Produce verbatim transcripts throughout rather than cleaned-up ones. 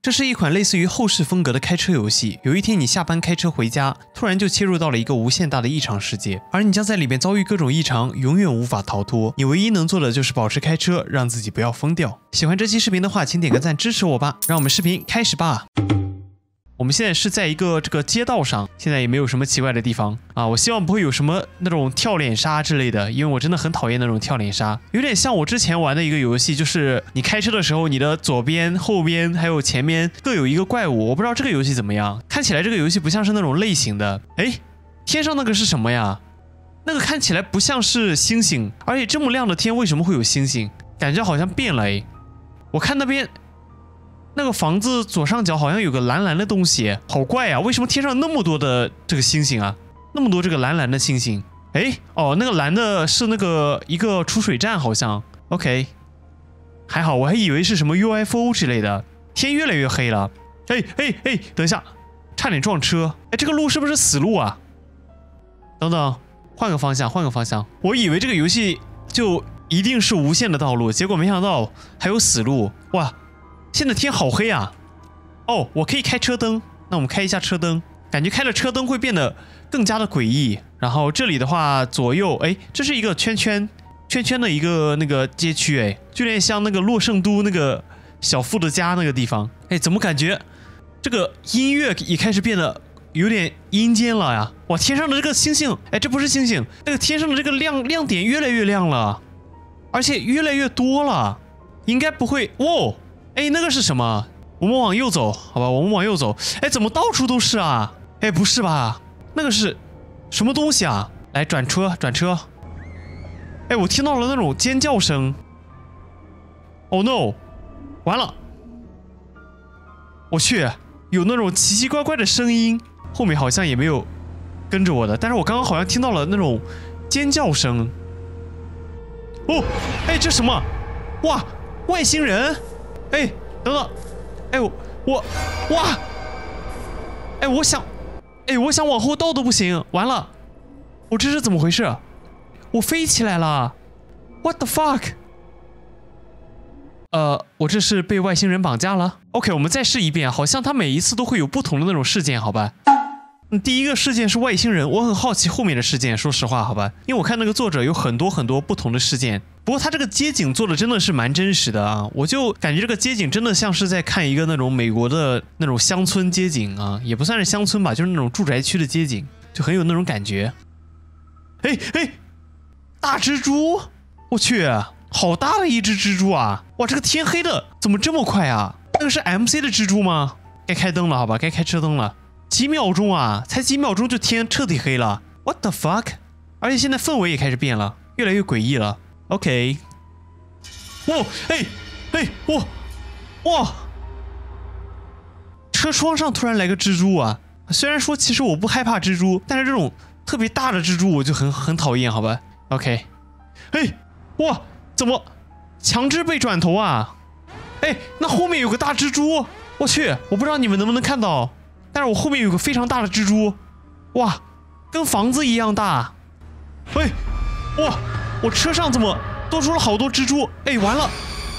这是一款类似于后世风格的开车游戏。有一天你下班开车回家，突然就切入到了一个无限大的异常世界，而你将在里面遭遇各种异常，永远无法逃脱。你唯一能做的就是保持开车，让自己不要疯掉。喜欢这期视频的话，请点个赞支持我吧。让我们视频开始吧。我们现在是在一个这个街道上，现在也没有什么奇怪的地方啊。我希望不会有什么那种跳脸杀之类的，因为我真的很讨厌那种跳脸杀，有点像我之前玩的一个游戏，就是你开车的时候，你的左边、后边还有前面各有一个怪物。我不知道这个游戏怎么样，看起来这个游戏不像是那种类型的。哎，天上那个是什么呀？那个看起来不像是星星，而且这么亮的天为什么会有星星？感觉好像变了哎。我看那边。那个房子左上角好像有个蓝蓝的东西，好怪啊！为什么天上那么多的这个星星啊？那么多这个蓝蓝的星星？哎，哦，那个蓝的是那个一个储水站，好像。OK， 还好，我还以为是什么 U F O 之类的。天越来越黑了。哎哎哎，等一下，差点撞车！哎，这个路是不是死路啊？等等，换个方向，换个方向。我以为这个游戏就一定是无限的道路，结果没想到还有死路。哇！现在天好黑啊！哦，我可以开车灯，那我们开一下车灯，感觉开了车灯会变得更加的诡异。然后这里的话，左右，哎，这是一个圈圈圈圈的一个那个街区，哎，就有点像那个洛圣都那个小富的家那个地方。哎，怎么感觉这个音乐也开始变得有点阴间了呀？哇，天上的这个星星，哎，这不是星星，那个天上的这个亮亮点越来越亮了，而且越来越多了，应该不会，哇！哎，那个是什么？我们往右走，好吧，我们往右走。哎，怎么到处都是啊？哎，不是吧？那个是什么东西啊？来，转车，转车。哎，我听到了那种尖叫声。Oh no！ 完了！我去，有那种奇奇怪怪的声音，后面好像也没有跟着我的，但是我刚刚好像听到了那种尖叫声。哦，哎，这什么？哇，外星人！哎，等等，哎我我哇，哎我想，哎我想往后倒都不行，完了，我这是怎么回事？我飞起来了 ，What the fuck？ 呃，我这是被外星人绑架了 ？OK， 我们再试一遍，好像它每一次都会有不同的那种事件，好吧？嗯，第一个事件是外星人，我很好奇后面的事件，说实话，好吧？因为我看那个作者有很多很多不同的事件。不过他这个街景做的真的是蛮真实的啊，我就感觉这个街景真的像是在看一个那种美国的那种乡村街景啊，也不算是乡村吧，就是那种住宅区的街景，就很有那种感觉。哎哎，大蜘蛛，我去，好大的一只蜘蛛啊！哇，这个天黑的怎么这么快啊？那个是 M C 的蜘蛛吗？该开灯了，好吧，该开车灯了。几秒钟啊，才几秒钟就天彻底黑了 ，What the fuck？ 而且现在氛围也开始变了，越来越诡异了。OK， 哇，哎，哎，哇，哇，车窗上突然来个蜘蛛啊！虽然说其实我不害怕蜘蛛，但是这种特别大的蜘蛛我就很很讨厌，好吧 ？OK， 哎，哇，怎么强制被转头啊？哎，那后面有个大蜘蛛，我去，我不知道你们能不能看到，但是我后面有个非常大的蜘蛛，哇，跟房子一样大，哎，哇！我车上怎么多出了好多蜘蛛？哎，完了！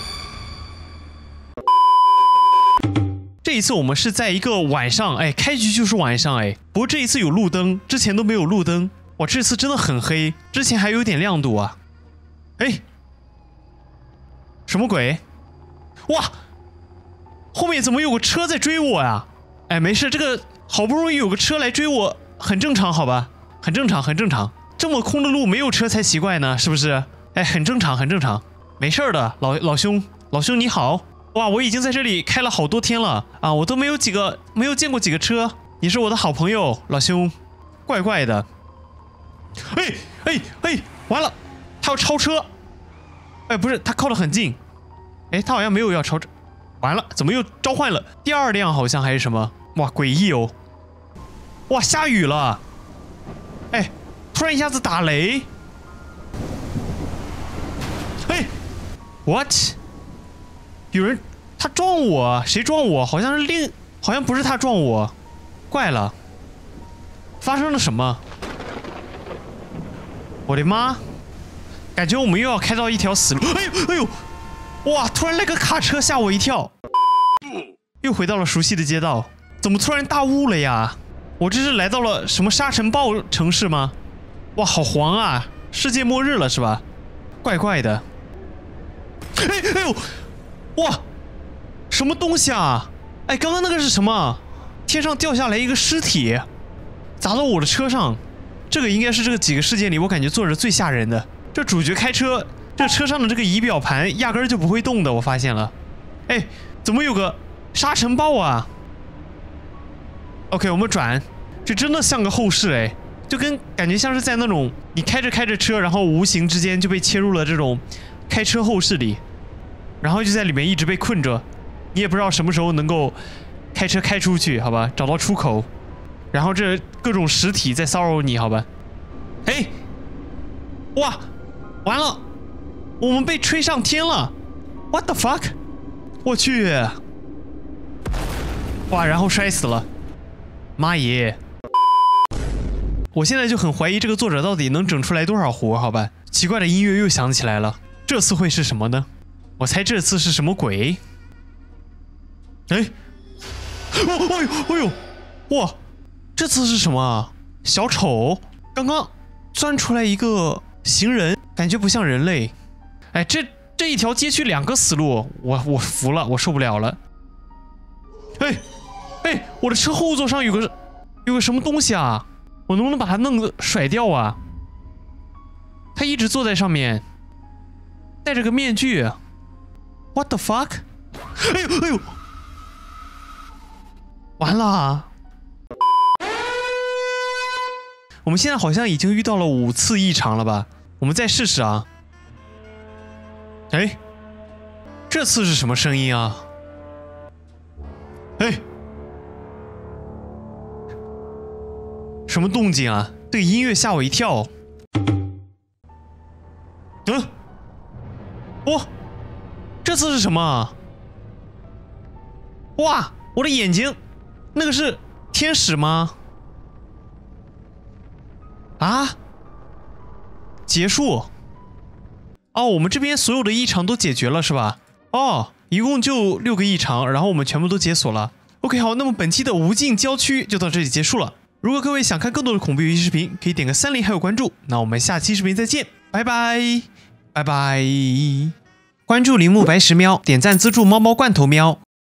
这一次我们是在一个晚上，哎，开局就是晚上，哎，不过这一次有路灯，之前都没有路灯。哇，这次真的很黑，之前还有点亮度啊。哎，什么鬼？哇，后面怎么有个车在追我呀？哎，没事，这个好不容易有个车来追我，很正常，好吧？很正常，很正常。这么空的路没有车才奇怪呢，是不是？哎，很正常，很正常，没事的，老老兄，老兄你好。哇，我已经在这里开了好多天了啊，我都没有几个，没有见过几个车。你是我的好朋友，老兄，怪怪的。哎哎哎，完了，他要超车。哎，不是，他靠得很近。哎，他好像没有要超车。完了，怎么又召唤了第二辆？好像还是什么？哇，诡异哦。哇，下雨了。哎。突然一下子打雷，哎 ，what？ 有人他撞我，谁撞我？好像是另，好像不是他撞我，怪了，发生了什么？我的妈！感觉我们又要开到一条死路。哎呦哎呦！哇！突然来个卡车吓我一跳。 又回到了熟悉的街道。怎么突然大雾了呀？我这是来到了什么沙尘暴城市吗？哇，好黄啊！世界末日了是吧？怪怪的。哎哎呦，哇，什么东西啊？哎，刚刚那个是什么？天上掉下来一个尸体，砸到我的车上。这个应该是这个几个事件里我感觉坐着最吓人的。这主角开车，这车上的这个仪表盘压根儿就不会动的，我发现了。哎，怎么有个沙尘暴啊 ？OK， 我们转，这真的像个后视哎，就跟感觉像是在那种你开着开着车，然后无形之间就被切入了这种开车后视里，然后就在里面一直被困着，你也不知道什么时候能够开车开出去，好吧，找到出口。然后这各种实体在骚扰你，好吧？哎，哇，完了，我们被吹上天了 ！What the fuck？ 我去！哇，然后摔死了，妈耶！我现在就很怀疑这个作者到底能整出来多少活，好吧？奇怪的音乐又响起来了，这次会是什么呢？我猜这次是什么鬼？哎，哦，哎呦，哎呦，哇！这次是什么啊？小丑，刚刚钻出来一个行人，感觉不像人类。哎，这这一条街区两个死路，我我服了，我受不了了。哎哎，我的车后座上有个有个什么东西啊？我能不能把它弄个甩掉啊？他一直坐在上面，戴着个面具。What the fuck？ 哎呦哎呦，完了！我们现在好像已经遇到了五次异常了吧？我们再试试啊！哎，这次是什么声音啊？哎，什么动静啊？这个音乐吓我一跳。嗯，哇，这次是什么啊？哇，我的眼睛，那个是天使吗？啊！结束。哦，我们这边所有的异常都解决了是吧？哦，一共就六个异常，然后我们全部都解锁了。OK， 好，那么本期的无尽郊区就到这里结束了。如果各位想看更多的恐怖游戏视频，可以点个三连还有关注。那我们下期视频再见，拜拜，拜拜。关注铃木白石喵，点赞资助猫猫罐头喵。